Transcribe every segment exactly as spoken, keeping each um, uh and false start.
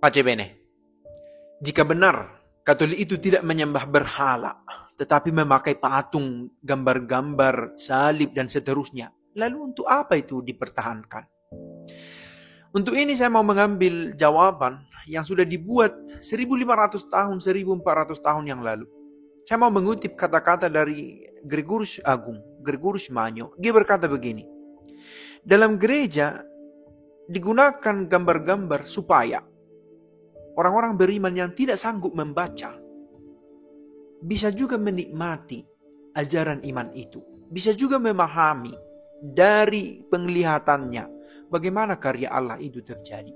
Pace bene. Jika benar Katolik itu tidak menyembah berhala, tetapi memakai patung, gambar-gambar, salib, dan seterusnya, lalu untuk apa itu dipertahankan? Untuk ini saya mau mengambil jawaban yang sudah dibuat seribu lima ratus tahun, seribu empat ratus tahun yang lalu. Saya mau mengutip kata-kata dari Gregorius Agung, Gregorius Magno. Dia berkata begini, dalam gereja digunakan gambar-gambar supaya orang-orang beriman yang tidak sanggup membaca bisa juga menikmati ajaran iman itu. Bisa juga memahami dari penglihatannya bagaimana karya Allah itu terjadi.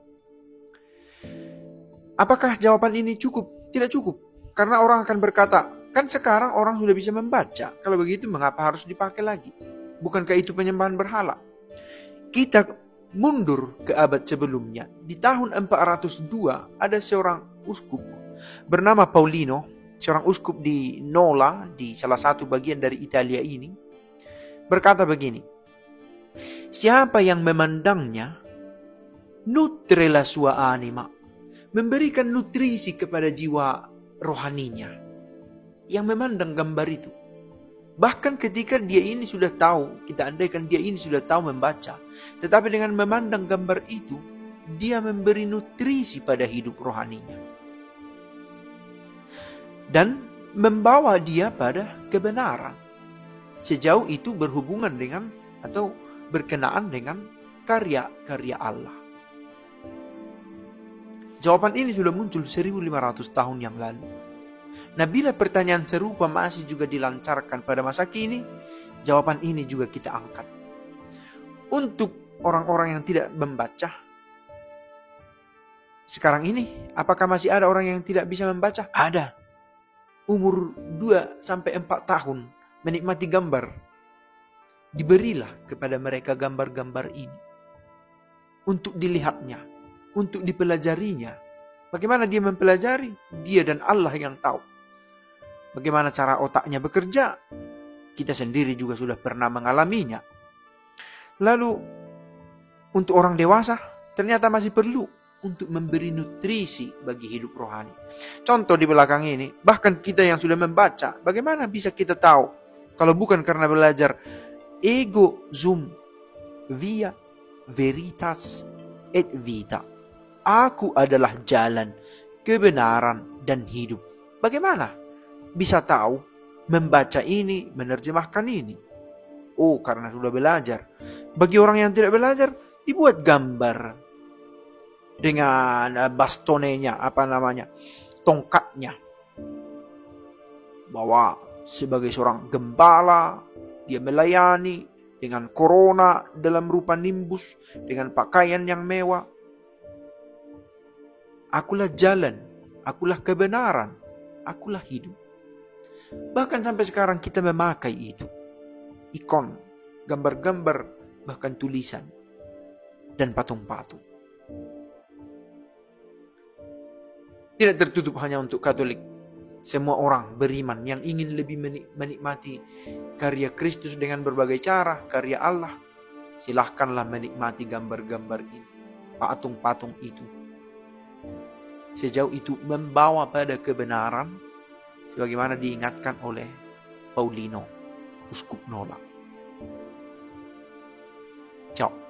Apakah jawaban ini cukup? Tidak cukup. Karena orang akan berkata, kan sekarang orang sudah bisa membaca. Kalau begitu mengapa harus dipakai lagi? Bukankah itu penyembahan berhala? Kita mundur ke abad sebelumnya. Di tahun empat ratus dua ada seorang uskup bernama Paulino, seorang uskup di Nola, di salah satu bagian dari Italia ini, berkata begini, siapa yang memandangnya, nutre la sua anima, memberikan nutrisi kepada jiwa rohaninya yang memandang gambar itu. Bahkan ketika dia ini sudah tahu, kita andaikan dia ini sudah tahu membaca, tetapi dengan memandang gambar itu, dia memberi nutrisi pada hidup rohaninya. Dan membawa dia pada kebenaran. Sejauh itu berhubungan dengan atau berkenaan dengan karya-karya Allah. Jawaban ini sudah muncul seribu lima ratus tahun yang lalu. Nah, bila pertanyaan serupa masih juga dilancarkan pada masa kini, jawaban ini juga kita angkat. Untuk orang-orang yang tidak membaca, sekarang ini, apakah masih ada orang yang tidak bisa membaca? Ada. Umur dua sampai empat tahun menikmati gambar. Diberilah kepada mereka gambar-gambar ini untuk dilihatnya, untuk dipelajarinya. Bagaimana dia mempelajari? Dia dan Allah yang tahu. Bagaimana cara otaknya bekerja? Kita sendiri juga sudah pernah mengalaminya. Lalu, untuk orang dewasa, ternyata masih perlu untuk memberi nutrisi bagi hidup rohani. Contoh di belakang ini, bahkan kita yang sudah membaca, bagaimana bisa kita tahu kalau bukan karena belajar ego sum via veritas et vita. Aku adalah jalan, kebenaran, dan hidup. Bagaimana bisa tahu membaca ini, menerjemahkan ini? Oh, karena sudah belajar. Bagi orang yang tidak belajar, dibuat gambar dengan bastonenya, apa namanya, tongkatnya, bahwa sebagai seorang gembala dia melayani dengan corona dalam rupa nimbus, dengan pakaian yang mewah. Akulah jalan, akulah kebenaran, akulah hidup. Bahkan sampai sekarang kita memakai itu, ikon, gambar-gambar, bahkan tulisan dan patung-patung. Tidak tertutup hanya untuk Katolik. Semua orang beriman yang ingin lebih menikmati karya Kristus dengan berbagai cara, karya Allah, silahkanlah menikmati gambar-gambar ini, patung-patung itu. Sejauh itu membawa pada kebenaran, sebagaimana diingatkan oleh Paulino, uskup Nola. Ciao.